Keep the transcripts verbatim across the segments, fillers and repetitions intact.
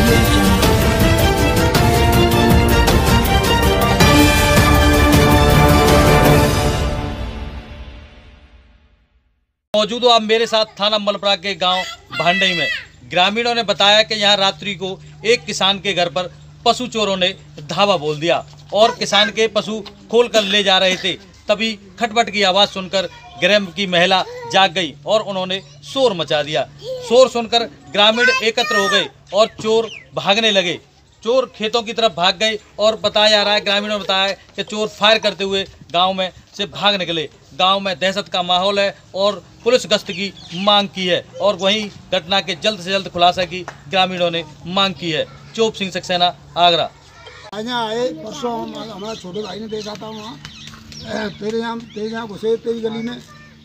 मौजूद हो आप मेरे साथ थाना मलपरा के गांव भांडई में। ग्रामीणों ने बताया कि यहां रात्रि को एक किसान के घर पर पशु चोरों ने धावा बोल दिया और किसान के पशु खोल कर ले जा रहे थे। तभी खटपट की आवाज़ सुनकर ग्राम की महिला जाग गई और उन्होंने शोर मचा दिया। शोर सुनकर ग्रामीण एकत्र हो गए और चोर भागने लगे। चोर खेतों की तरफ भाग गए और बताया जा रहा है, ग्रामीणों ने बताया कि चोर फायर करते हुए गांव में से भाग निकले। गांव में दहशत का माहौल है और पुलिस गश्त की मांग की है और वहीं घटना के जल्द से जल्द खुलासा की ग्रामीणों ने मांग की है। चोप सिंह सक्सेना, आगरा। यहाँ आए परसों हमारा छोटे भाई ने देखा था वहाँ तेरे यहाँ तेरे यहाँ घुसे तेरी गली में,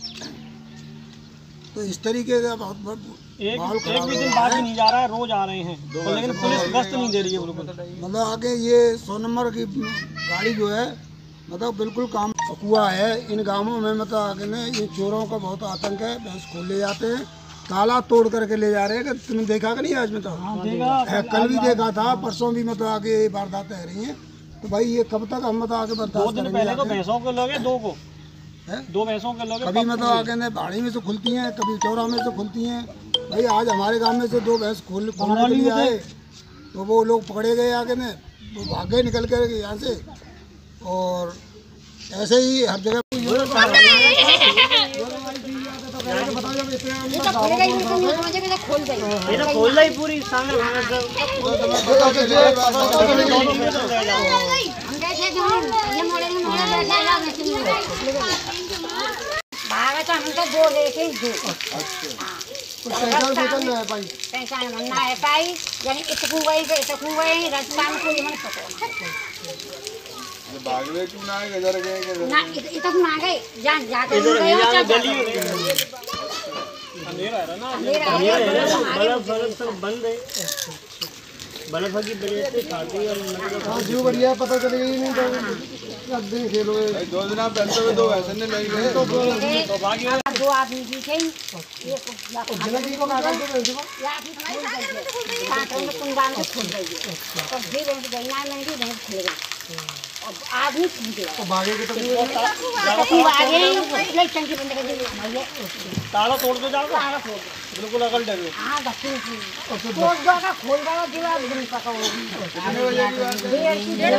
तो इस तरीके का बहुत बहुत एक, एक भी दिन बाद नहीं जा रहा है, रोज आ रहे हैं तो लेकिन पुलिस गश्त नहीं दे रही है बिल्कुल। मतलब आगे ये सौ नंबर की गाड़ी जो है मतलब बिल्कुल काम हुआ है इन गांवों में। मतलब आगे में ये चोरों का बहुत आतंक है, भैंस खोल ले जाते हैं, ताला तोड़ करके ले जा रहे हैं। तुमने देखा कि नहीं आज में तो है, कल भी देखा था, परसों भी मतलब आगे वारदातें रह रही हैं। तो भाई ये कब तक हम मतलब आगे बर्दाश्त दो दिन पहले तो भैंसों के लोग दो को है? दो भैंसों के लोग कभी मतलब आगे ने बाड़ी में से खुलती हैं, कभी चौरा में से खुलती हैं। भाई आज हमारे गांव में से दो भैंस खोल खोलने के लिए आए तो वो लोग पकड़े गए आगे ने, वो भागे निकल कर यहाँ से। और ऐसे ही हर जगह खोल गई पूरी पहचान है पाई यानी इतकू गई से इतकू गई राजस्थान को ये मन बागवे क्यों ना गए इधर गए ना इतक ना गए जान जाके गए गली अंधेरा है ना, अंधेरा बल्ब बंद है, बल्ब की वजह से खाती और जो बढ़िया पता चलेगा ही नहीं तो दिन खेलो दो दिन आप पहनते हुए दो ऐसे नहीं लगे तो दो आदमी भी थे ये जिंदगी को कागज तो भेज दो या भी खोल गई काटन में कुंडान से खोल गई तो फिर उनकी गैना में भी नहीं खुल गई अब आदमी खुल तो भागे के तो आगे ले टंकी बंद कर दी भैया ताला तोड़ के जाओ, ताला तोड़ बिल्कुल अगल डरे। हां दक्षिण की तोड़ दो का खोल दो दीवार दिन पका होगी कितने बजे की बात है? डेढ़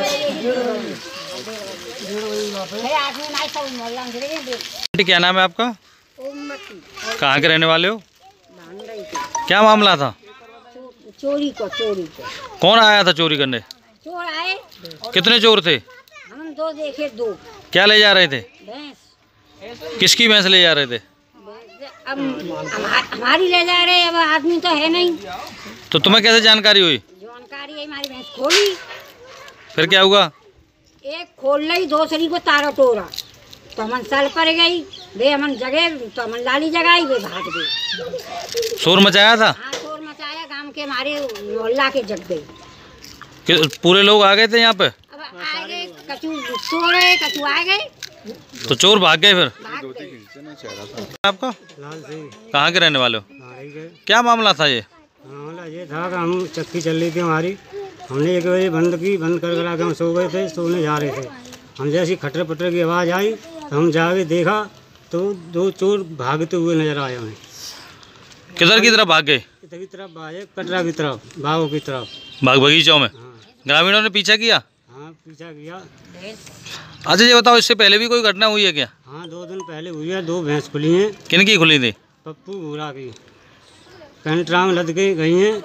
बजे है आदमी नहीं सब मोहल्ला में गिरे। क्या नाम है आपका? उम्मती। कहाँ के रहने वाले हो? भांडई के। क्या मामला था? चोरी को चोरी को कौन आया था चोरी करने? चोर आए। कितने चोर थे? हम दो देखे, दो। क्या ले जा रहे थे? भैंस। किसकी भैंस ले जा रहे थे? अब हमारी ले जा रहे, अब आदमी तो है नहीं। तो तुम्हें कैसे जानकारी हुई? जानकारी है, हमारी भैंस खोली। फिर क्या हुआ? एक खोल ली, दूसरी को तारा तोड़ा तो हमन साल पर गई, वे हमन जगह तो हमन लाली जगाई, वे भाग गई। शोर मचाया था? हाँ शोर मचाया, गांव के हमारे मोहल्ला के जग गई। कि पूरे लोग आ गए थे यहाँ पे? अब आ गए, कचू सो गए, कचू आ गए तो चोर भाग गए। फिर भाग गए। आपका लाल सिंह कहाँ के रहने वाले हो? के क्या मामला था ये? मामला ये था कि हम चक्की चल रही थी हमारी, हमने एक बजे बंद की, बंद कर करा के हम सो गए थे, सोने जा रहे थे। हम जैसी खटर पटर की आवाज़ आई तो हम जाके देखा तो दो चोर भागते हुए नजर आए हमें। किधर की तरफ भाग गए? इधर की तरफ भागे, कटरा की तरफ, बागों की तरफ, बाग बगीचों में। हाँ ग्रामीणों ने पीछा किया? हाँ पीछा किया। अच्छा ये बताओ, इससे पहले भी कोई घटना हुई है क्या? हाँ दो दिन पहले हुई है, दो भैंस खुली हैं। किन की खुली थी? पप्पू भूरा की कंट्रा में लद के गई हैं।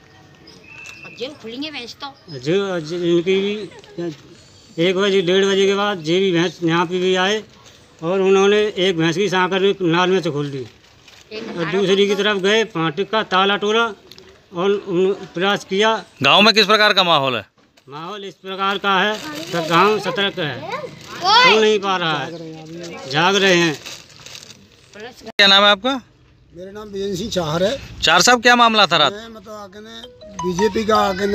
जो खुलेंगे भैंस तो जो जो इनकी भी एक बजे डेढ़ बजे के बाद जे भी भैंस यहाँ पे भी आए और उन्होंने एक भैंस की सांकर नाल में से खोल दी और दूसरी की तरफ गए, फाटक का ताला तोड़ा और प्रयास किया। गांव में किस प्रकार का माहौल है? माहौल इस प्रकार का है तो गांव सतर्क है, सो नहीं पा रहा है, जाग रहे हैं। क्या नाम है आपका? मेरा नाम विजय सिंह चाहर है। चार साहब क्या मामला था रात? मैं मतलब आगे ने बीजेपी का आगे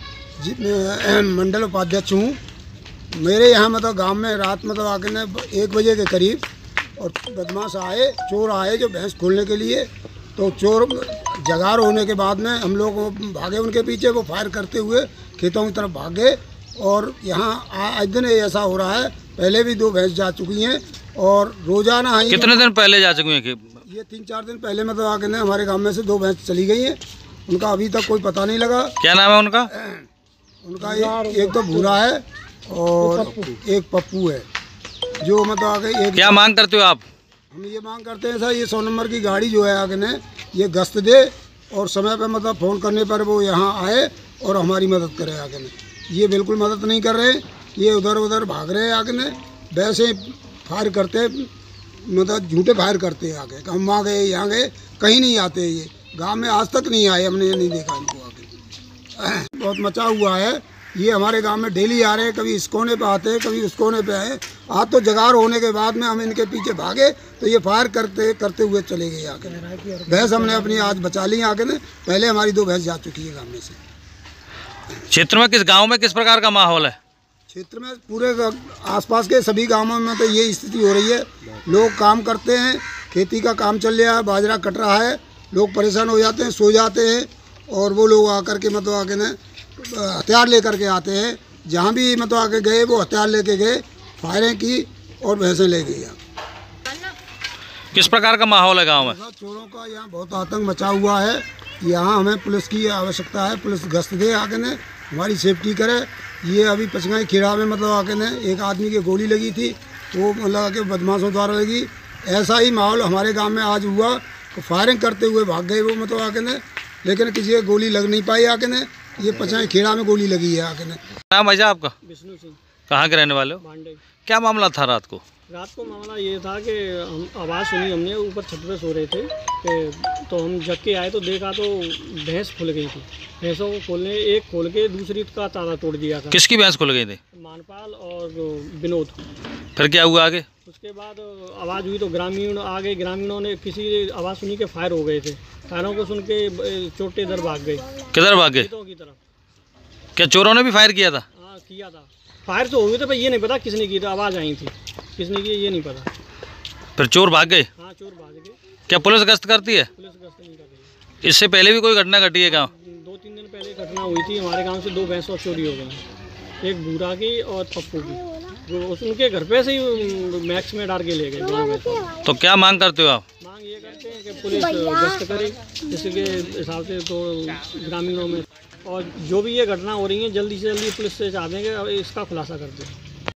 ने मंडल उपाध्यक्ष हूँ। मेरे यहाँ मतलब गांव में रात मतलब आगे ने एक बजे के करीब और बदमाश आए, चोर आए जो भैंस खोलने के लिए। तो चोर जगार होने के बाद में हम लोग भागे उनके पीछे, वो फायर करते हुए खेतों की तरफ भागे। और यहाँ आज दिन ऐसा हो रहा है, पहले भी दो भैंस जा चुकी हैं और रोजाना ही कितने दिन पहले जा चुकी हैं? ये तीन चार दिन पहले मतलब आके ने हमारे गांव में से दो भैंस चली गई हैं, उनका अभी तक कोई पता नहीं लगा। क्या नाम है उनका? उनका एक, एक तो भूरा है और एक पप्पू है, जो मतलब आगे एक। क्या मांग करते हो आप? हम ये मांग करते हैं सर, ये सौ नंबर की गाड़ी जो है आगे ने ये गश्त दे और समय पर मतलब फ़ोन करने पर वो यहाँ आए और हमारी मदद करे आगे ने। ये बिल्कुल मदद नहीं कर रहे, ये उधर उधर भाग रहे हैं आगे ने, वैसे फायर करते मतलब झूठे फायर करते हैं आगे। हम वहाँ गए यहाँ गए, कहीं नहीं आते, ये गांव में आज तक नहीं आए, हमने नहीं देखा इनको आगे। बहुत मचा हुआ है, ये हमारे गांव में डेली आ रहे हैं, कभी इस कोने पे आते हैं कभी उस कोने पे आए। आज तो जगार होने के बाद में हम इनके पीछे भागे तो ये फायर करते करते हुए चले गए आगे। भैंस हमने अपनी आज बचा ली आगे ने, पहले हमारी दो भैंस जा चुकी है गाँव में से। क्षेत्र में किस गांव में किस प्रकार का माहौल है? क्षेत्र में पूरे आसपास के सभी गांवों में तो ये स्थिति हो रही है। लोग काम करते हैं, खेती का काम चल रहा है, बाजरा कट रहा है, लोग परेशान हो जाते हैं, सो जाते हैं और वो लोग आकर के मतलब आगे ने हथियार लेकर के आते हैं। जहाँ भी मतलब आगे गए वो हथियार लेके गए, फायरिंग की और भैंसें ले गई। किस प्रकार का माहौल है गांव में? चोरों का यहाँ बहुत आतंक मचा हुआ है। यहाँ हमें पुलिस की आवश्यकता है, पुलिस गश्त दे आगे ने, हमारी सेफ्टी करे। ये अभी पचगाई खेड़ा में मतलब आके ने एक आदमी की गोली लगी थी, वो मतलब आके बदमाशों द्वारा लगी। ऐसा ही माहौल हमारे गांव में आज हुआ, तो फायरिंग करते हुए भाग गए वो मतलब आके ने, लेकिन किसी की गोली लग नहीं पाई आके ने। ये पचगाई खेड़ा में गोली लगी है आके ने। नाम है आपका? विष्णु सिंह। कहाँ के रहने वाले हो? भांडे। क्या मामला था रात को? रात को मामला ये था कि हम आवाज़ सुनी, हमने ऊपर छत पे सो रहे थे कि तो हम जग के आए तो देखा तो भैंस खुल गई थी। भैंसों को खोलने एक खोल के दूसरी का ताला तोड़ दिया था। किसकी भैंस खुल गई थी? मानपाल और विनोद। फिर क्या हुआ आगे? उसके बाद आवाज़ हुई तो ग्रामीण आ गए, ग्रामीणों ने किसी आवाज़ सुनी के फायर हो गए थे। फायरों को सुन के चोटे इधर भाग गए। किधर भाग गए? खेतों की तरफ। क्या चोरों ने भी फायर किया था? हाँ किया था, फायर तो हुए थे पर ये नहीं पता किसने की, आवाज़ आई थी किसने की ये नहीं पता। फिर चोर भाग गए? हाँ चोर भाग गए। क्या पुलिस गश्त करती है? पुलिस गश्त नहीं कर रही। इससे पहले भी कोई घटना घटी है गाँव? दो तीन दिन पहले घटना हुई थी, हमारे गांव से दो भैंस और चोरी हो गई, एक बूढ़ा की और पप्पू की। जो उनके घर पे से ही मैक्स में डाल के ले गए गाँव में। तो क्या मांग करते हो आप? मांग ये करते हैं कि पुलिस गश्त करे इसके हिसाब से, तो ग्रामीणों में। और जो भी ये घटना हो रही है जल्दी से जल्दी पुलिस से चाहते हैं कि इसका खुलासा कर दें।